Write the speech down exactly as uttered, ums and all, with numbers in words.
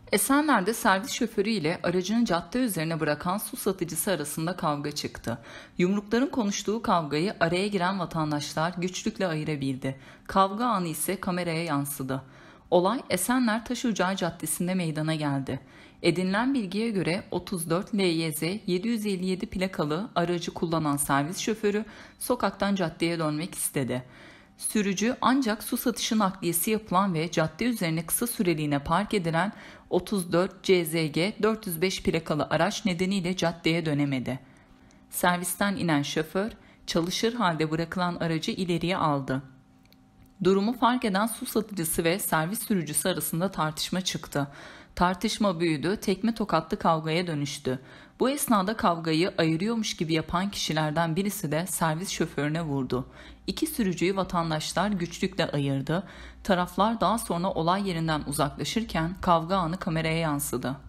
Esenler'de servis şoförü ile aracını cadde üzerine bırakan su satıcısı arasında kavga çıktı. Yumrukların konuştuğu kavgayı araya giren vatandaşlar güçlükle ayırabildi. Kavga anı ise kameraya yansıdı. Olay Esenler Taşocağı Caddesi'nde meydana geldi. Edinilen bilgiye göre otuz dört L Y Z yedi yüz elli yedi plakalı aracı kullanan servis şoförü sokaktan caddeye dönmek istedi. Sürücü ancak su satışı nakliyesi yapılan ve cadde üzerine kısa süreliğine park edilen otuz dört C Z G dört yüz beş plakalı araç nedeniyle caddeye dönemedi. Servisten inen şoför çalışır halde bırakılan aracı ileriye aldı. Durumu fark eden su satıcısı ve servis sürücüsü arasında tartışma çıktı. Tartışma büyüdü, tekme tokatlı kavgaya dönüştü. Bu esnada kavgayı ayırıyormuş gibi yapan kişilerden birisi de servis şoförüne vurdu. İki sürücüyü vatandaşlar güçlükle ayırdı. Taraflar daha sonra olay yerinden uzaklaşırken kavga anı kameraya yansıdı.